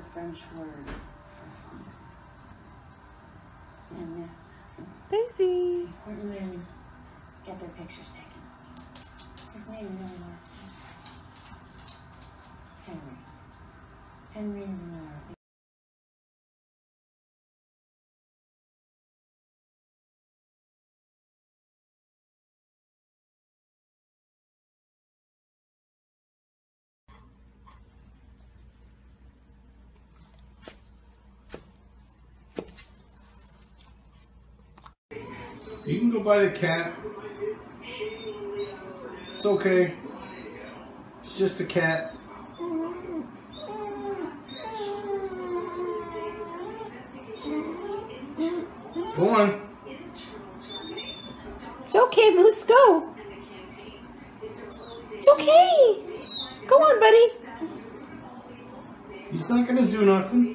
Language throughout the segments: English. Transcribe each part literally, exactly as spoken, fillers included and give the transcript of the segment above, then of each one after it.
French word for fun. And this. Daisy. Important men get their pictures taken. His name really was Henry. Henry Renard. You can go buy the cat. It's okay. It's just a cat. Go on. It's okay, Moose. Go. It's okay. Go on, buddy. He's not gonna do nothing.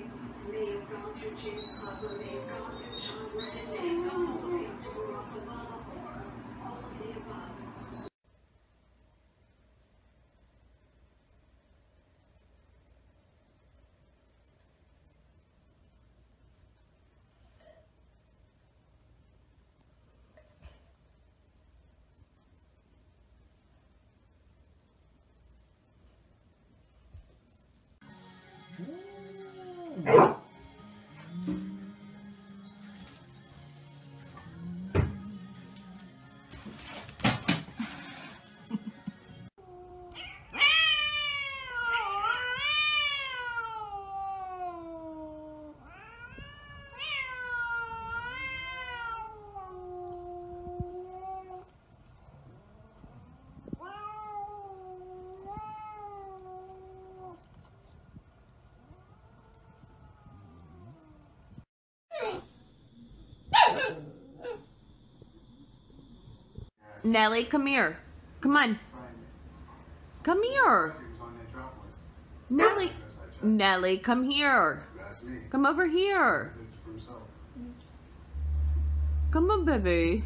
Nelly, come here. Come on. Come here. Nelly. Nelly, come here. Come over here. Come on, baby.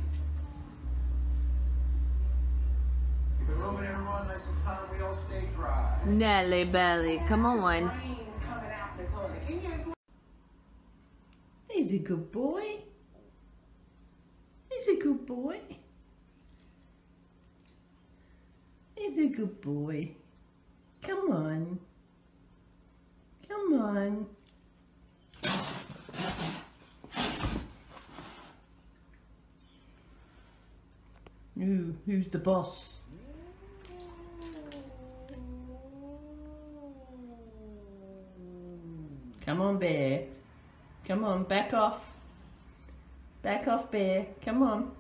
Nelly belly, come on. He's a good boy. He's a good boy. He's a good boy. Come on. Come on. Ooh, who's the boss? Come on, Bear. Come on, back off. Back off, Bear. Come on.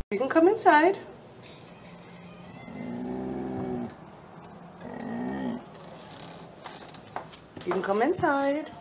You can come inside. You can come inside.